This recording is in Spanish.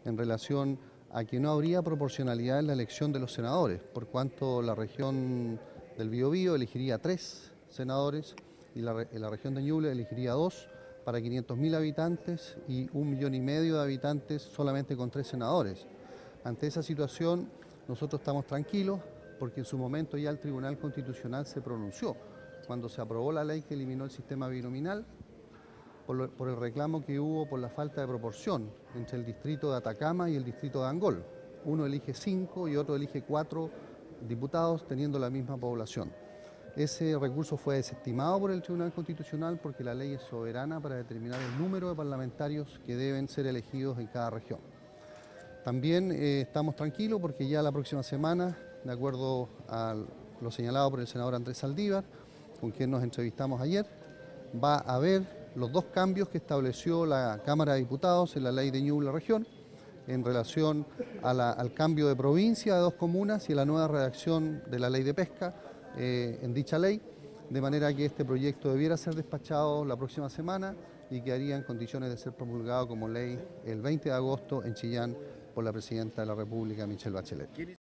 en relación a que no habría proporcionalidad en la elección de los senadores, por cuanto la región del Biobío elegiría 3 senadores y la región de Ñuble elegiría 2 para 500.000 habitantes y 1,5 millones de habitantes solamente con 3 senadores. Ante esa situación nosotros estamos tranquilos porque en su momento ya el Tribunal Constitucional se pronunció cuando se aprobó la ley que eliminó el sistema binominal por el reclamo que hubo por la falta de proporción entre el distrito de Atacama y el distrito de Angol. Uno elige 5 y otro elige 4 diputados teniendo la misma población. Ese recurso fue desestimado por el Tribunal Constitucional porque la ley es soberana para determinar el número de parlamentarios que deben ser elegidos en cada región. También estamos tranquilos porque ya la próxima semana, de acuerdo a lo señalado por el senador Andrés Saldívar, con quien nos entrevistamos ayer, va a haber los 2 cambios que estableció la Cámara de Diputados en la ley de Ñuble Región en relación al cambio de provincia de 2 comunas y a la nueva redacción de la ley de pesca en dicha ley, de manera que este proyecto debiera ser despachado la próxima semana y quedaría en condiciones de ser promulgado como ley el 20 de agosto en Chillán por la Presidenta de la República, Michelle Bachelet.